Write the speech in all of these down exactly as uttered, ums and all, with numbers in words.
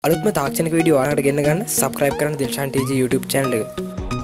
අලුත්ම තාක්ෂණික වීඩියෝ ඔයාලට ගෙන්න ගන්න subscribe කරන්න දිල්ෂාන් ටීජී YouTube channel එක.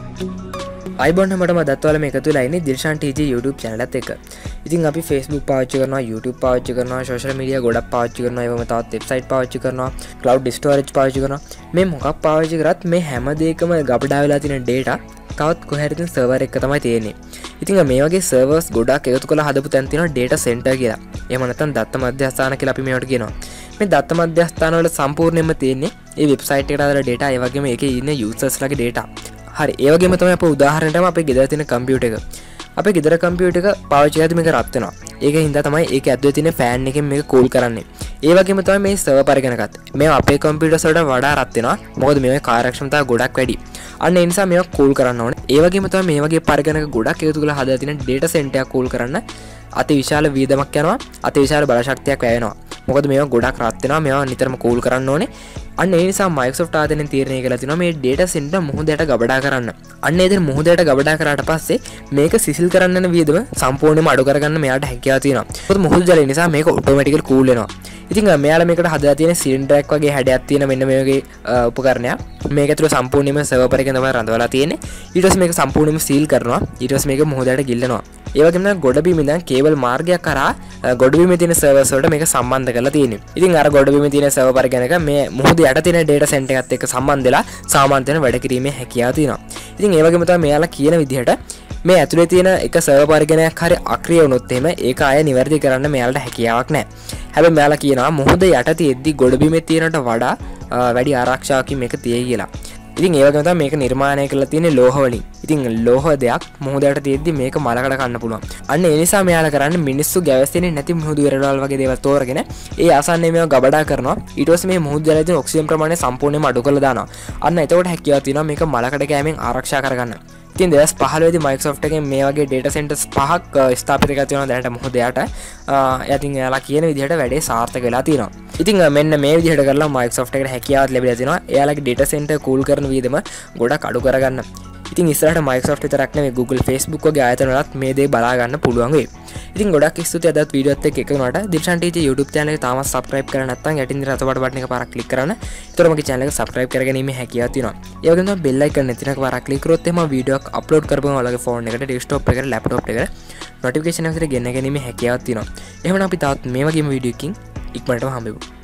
අයිබෝන් හැමෝටම අදත් ඔයාලා මේ එකතු වෙලා ඉන්නේ දිල්ෂාන් ටීජී YouTube channel එකත් එක්ක. ඉතින් අපි Facebook පාවිච්චි කරනවා, YouTube පාවිච්චි කරනවා, social media ගොඩක් පාවිච්චි කරනවා, ඒවම තවත් website පාවිච්චි කරනවා, cloud storage පාවිච්චි කරනවා. මේ මොකක් පාවිච්චි කරත් මේ හැම දෙයකම ගබඩා වෙලා තියෙන data තවත් කොහේ හරි සර්වර් එක තමයි තියෙන්නේ. ඉතින් මේ වගේ සර්වර්ස් ගොඩක් එකතු කරලා හදපු තැන තියෙනවා data center කියලා. එහෙම නැත්නම් දත්ත මධ්‍යස්ථාන කියලා අපි මේවට කියනවා. මේ දත්ත මධ්‍යස්ථාන වල සම්පූර්ණයෙන්ම තියෙන්නේ මේ වෙබ්සයිට් එකට දාලා data, ඒ වගේම ඒකේ ඉන්න users ලගේ data. හරි, ඒ වගේම තමයි අපේ උදාහරණයටම අපේ ගෙදර තියෙන කම්පියුටර් එක. අපේ ගෙදර කම්පියුටර් එක පාවිච්චි කරද්දී මේක රත් වෙනවා. ඒකෙන් හින්දා තමයි ඒක ඇතුලේ තියෙන ෆෑන් එකෙන් මේක කූල් කරන්නේ. ඒ වගේම තමයි මේ සර්වර් පරිගණකත්. මේවා අපේ කම්පියුටර්ස් වලට වඩා රත් වෙනවා. මොකද මේවාගේ කාර්යක්ෂමතාව ගොඩක් වැඩි. අන්න ඒ නිසා මේවා කූල් කරන්න ඕනේ. ඒ වගේම තමයි මේ වගේ පරිගණක ගොඩක් එකතු කරලා හදලා තියෙන data center එක කූල් කරන්න අති විශාල වියදමක් යනවා. අති විශාල බල ශක්තියක් වැය වෙනවා. මොකද මේවා ගොඩක් රත් වෙනවා. මේවා නිතරම කූල් කරන්න ඕනේ. අන්න ඒ නිසා Microsoft ආයතනයෙන් තීරණය කළා තියෙනවා මේ data center මුහුදයට ගබඩා කරන්න. අන්න ඒ දෙන මුහුදයට ගබඩා කරාට පස්සේ මේක සිසිල් කරන්න යන වියදම සම්පූර්ණයෙන්ම අඩු කරගන්න මෙයාට හැකියාව තියෙනවා. මොකද මුහුදු ජලය නිසා මේක ඔටෝමැටිකලි කූල් වෙනවා. ඉතින් මෙයාලා මේකට හදලා තියෙන සිලින්ඩර් එකක් වගේ හැඩයක් තියෙන මෙන්න මේ වගේ උපකරණයක්. මේක ඇතුළේ සම්පූර්ණයෙන්ම සර්වර් එකෙන් තමයි රඳවලා තියෙන්නේ. ඊට පස්සේ මේක සම්පූර්ණයෙන්ම සීල් කරනවා. ඊට පස්සේ මේක මුහුදයට ගිල්ලනවා. ඒ වගේම නම් ගොඩබිම ඉඳන් කේබල් මාර්ගයක් කරා ගොඩබිමේ තියෙන සර්වර්ස් වලට මේක සම්බන්ධ කරලා තියෙනවා. ඉතින් අර ගොඩබිමේ තියෙන සර්වර් පරිගණක මේ මුහුද යට තියෙන data center එකත් එක්ක සම්බන්ධ වෙලා සාමාන්‍ය වෙන වැඩ කිරීමේ හැකියාව තියෙනවා. ඉතින් ඒ වගේම තමයි මෙයාලා කියන විදිහට මේ ඇතුලේ තියෙන එක සර්වර් පරිගණකයක් හරි අක්‍රිය වුණොත් එහෙම ඒක ආය නිවැරදි කරන්න මෙයාලට හැකියාවක් නැහැ. හැබැයි මෙයාලා කියනවා මුහුද යට තියෙද්දි ගොඩබිමේ තියෙනට වඩා වැඩි ආරක්ෂාවකින් මේක තියෙයි කියලා. ඉතින් ඒ වගේම තමයි මේක නිර්මාණය කරලා තියෙන්නේ ලෝහ වලින්. ඉතින් ලෝහ දෙයක් මුහුදට තියෙද්දි මේක මලකඩ කන්න පුළුවන්. අන්න ඒ නිසා මෙයාලා කරන්නේ මිනිස්සු ගැවසෙන්නේ නැති මුහුදු වෙරළවල් වගේ දේවල් තෝරගෙන ඒ ආසන්නයේ මේවා ගබඩා කරනවා. ඊට පස්සේ මේ මුහුදු ජලයේ තියෙන ඔක්සිජන් ප්‍රමාණය සම්පූර්ණයෙන්ම අඩු කරලා දානවා. අන්න එතකොට හැකියාව තියෙනවා මේක මලකඩ කෑමෙන් ආරක්ෂා කරගන්න. ඉතින් දෙදහස් පහළොව දී Microsoft එකෙන් මේ වගේ data centers පහක් ස්ථාපිත කරලා තියෙනවා දැනට මුහුද යට. ඉතින් එයාලා කියන විදිහට වැඩේ සාර්ථක වෙලා තියෙනවා. ඉතින් මෙන්න මේ විදිහට කරලා Microsoft එකට හැකියාවක් ලැබිලා තියෙනවා. එයාලගේ data center cool කරන වියදම ගොඩක් අඩු කරගන්න. ඉතින් ඉස්සරහට Microsoft විතරක් නෙවෙයි Google, Facebook වගේ ආයතන වලත් මේ දේ බලා ගන්න පුළුවන් වෙයි. ඉතින් ගොඩක් ස්තුතියි අදත් වීඩියෝත් එක්ක එකතු වුණාට. දිල්ෂාන් ටීජී YouTube channel එක තාමත් subscribe කරලා නැත්නම් යටින් තියෙන රතු බටන් එක පාරක් click කරන්න. ඒතර මගේ channel එක subscribe කරගැනීමේ හැකියාව තියෙනවා. ඒ වගේම තමයි bell icon එක තියෙනක පාරක් click කරොත් එහෙම වීඩියෝ එකක් upload කරපුවම ඔයාලගේ phone එකට, desktop එකට, laptop එකට notification එකකට ගෙන්න ගැනීමේ හැකියාවක් තියෙනවා. එහෙනම් අපි තාත් මේ වගේම වීඩියෝ එකකින් ඉක්මනටම හම්බෙමු.